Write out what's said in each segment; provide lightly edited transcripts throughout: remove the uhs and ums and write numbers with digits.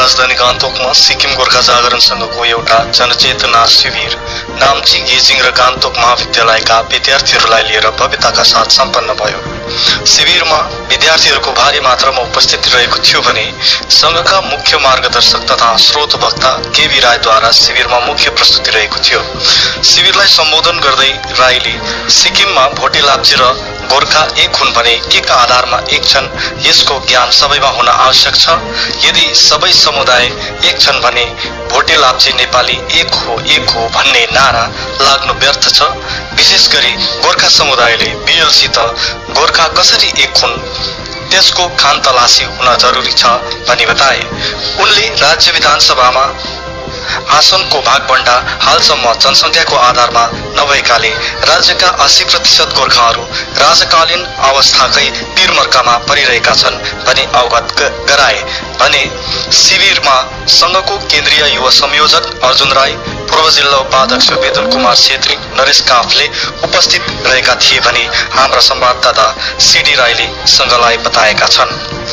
राजधानी गान्तोकमा सिक्किम गोर्खा जागरण संघको एउटा जनचेतना शिविर नाम्ची, गेजिङ र गान्तोक महाविद्यालयका विद्यार्थीहरूलाई लिएर भव्यताका साथ सम्पन्न भयो। शिविरमा विद्यार्थीहरूको भारी मात्रामा उपस्थिति रहेको थियो भने संघका मुख्य मार्गदर्शक तथा स्रोत वक्ता केबी राईद्वारा शिविरमा मुख्य प्रस्तुति रहेको थियो। शिविरलाई सम्बोधन गर्दै राईले सिक्किममा भोटे लाप्चे र गोर्खा एक हुन् भने के का आधारमा एक छन्, यसको ज्ञान सबैमा हुन आवश्यक छ। यदि सबै समुदाय एक छन् भने भोटे लाप्चे नेपाली एक हो भन्ने नारा लाग्नु व्यर्थ छ। विशेष गरी गोर्खा समुदायले बीएलसित गोर्खा कसरी एक हुन् त्यसको खानतलासी हुन जरुरी छ भनी बताए। उनले राज्य विधानसभामा आसनको भागबण्डा हालसम्म जनसङ्ख्याको आधारमा नभएकाले राज्यका 80% गोर्खाहरू राजकालीन अवस्थाकै पीरमर्कामा परिरहेका छन् भनी अवगत गराए भने शिविरमा संघको केन्द्रीय युवा संयोजक अर्जुन राई, पूर्व जिल्ला उपाध्यक्ष वेदन कुमार छेत्री, नरेश काफले उपस्थित रहेका थिए भनी हाम्रा संवाददाता सीडी राईले संघलाई बताएका छन्।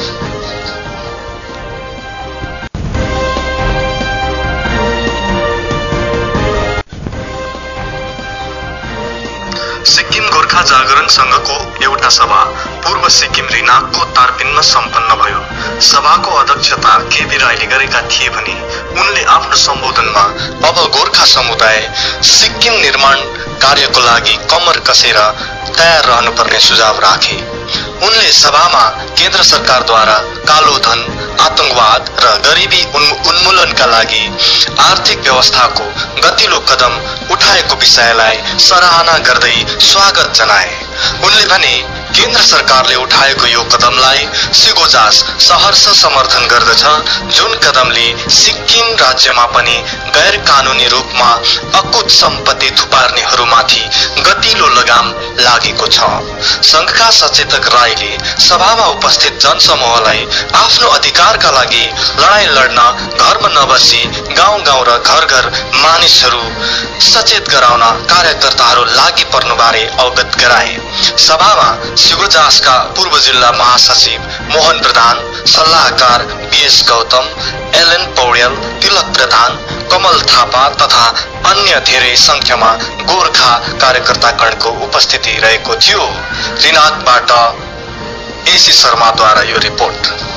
सिक्किम गोर्खा जागरण संघको एउटा सभा पूर्व सिक्किम रिनाकको तारपिनमा सम्पन्न भयो। सभाको अध्यक्षता केबी राईले गरेका थिए भने उनले आफ्नो सम्बोधनमा अब गोर्खा समुदाय सिक्किम निर्माण कार्यको लागि कम्मर कसेर तयार रहनुपर्ने सुझाव राखे। उनले सभामा केन्द्र सरकारद्वारा कालो धन, आतंकवाद र गरिबी उन्मूलनका लागि आर्थिक व्यवस्थाको गतिलो कदम उठाएको विषयलाई सराहना गर्दै स्वागत जनाए। उनले भने केन्द्र सरकारले उठाएको यो कदमलाई सिगोजास सहर्ष समर्थन गर्दछ, जुन कदमले सिक्किम राज्यमा पनि गैर कानूनी रूपमा अकुत सम्पत्ति थुपार्नेहरूमाथि गतिलो लगाम लागेको छ। संघका सचेतक राईले सभामा उपस्थित जनसमूहलाई आफ्नो अधिकारका लागि लडाईँ लड्न घरमा नबसी गाउँ गाउँ र घर घर मानिसहरू सचेत गराउन कार्यकर्ताहरू लागि पर्नुबारे अवगत गराए। सभामा सिगोजासका पूर्व जिल्ला महासचिव मोहन प्रधान, सल्लाहकार बीएस गौतम, एलएन पौड्याल, तिलक प्रधान, कमल थापा तथा अन्य धेरै संख्यामा गोर्खा कार्यकर्तागणको उपस्थिति रहेको थियो। रिनाकबाट एसी शर्माद्वारा यो रिपोर्ट।